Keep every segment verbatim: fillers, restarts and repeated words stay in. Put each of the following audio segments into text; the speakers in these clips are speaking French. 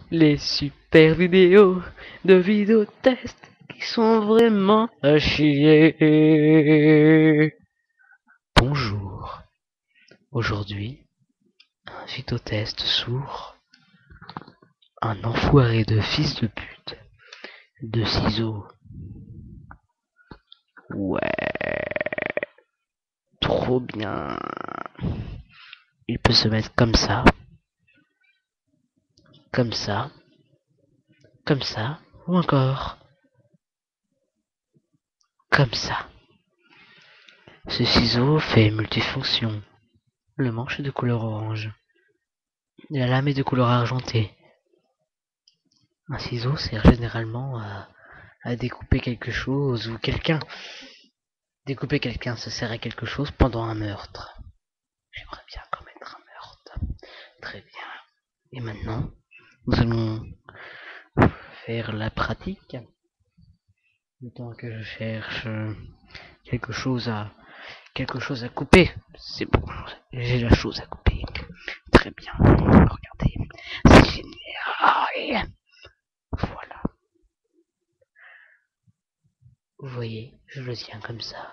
Les super vidéos de vidéo test qui sont vraiment à chier. Bonjour. Aujourd'hui, un vidéo test sur un enfoiré de fils de pute de ciseaux. Ouais, trop bien. Il peut se mettre comme ça, comme ça, comme ça, ou encore comme ça. Ce ciseau fait multifonction. Le manche est de couleur orange. La lame est de couleur argentée. Un ciseau sert généralement à, à découper quelque chose ou quelqu'un. Découper quelqu'un, ça sert à quelque chose pendant un meurtre. J'aimerais bien commettre un meurtre. Très bien. Et maintenant, nous allons faire la pratique. Le temps que je cherche quelque chose à quelque chose à couper. C'est bon, j'ai la chose à couper. Très bien. Regardez, c'est génial. Voilà. Vous voyez, je le tiens comme ça.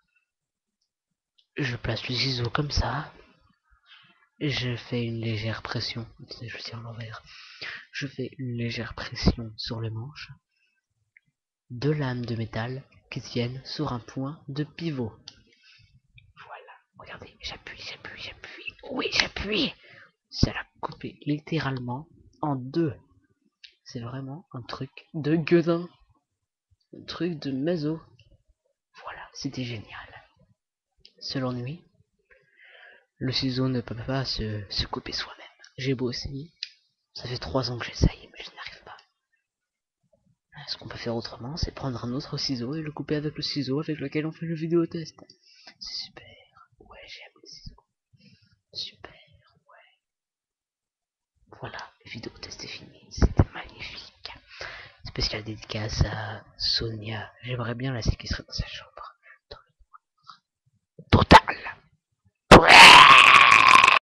Je place le ciseau comme ça. Je fais une légère pression. Je tiens l'envers. Je fais une légère pression sur le manche. Deux lames de métal qui tiennent sur un point de pivot. Voilà. Regardez, j'appuie, j'appuie, j'appuie. Oui, j'appuie. Ça l'a coupé littéralement en deux. C'est vraiment un truc de gueudin. Un truc de mazo. Voilà, c'était génial. Seul ennui, le ciseau ne peut pas se, se couper soi-même. J'ai beau essayer, ça fait trois ans que j'essaye, mais je n'y arrive pas. Ce qu'on peut faire autrement, c'est prendre un autre ciseau et le couper avec le ciseau avec lequel on fait le vidéo test. C'est super. Ouais, j'aime les ciseaux. Super, ouais. Voilà, le vidéo test est fini. C'était magnifique. Spécial dédicace à Sonia. J'aimerais bien la séquestrer dans sa chambre. Dans le... Total.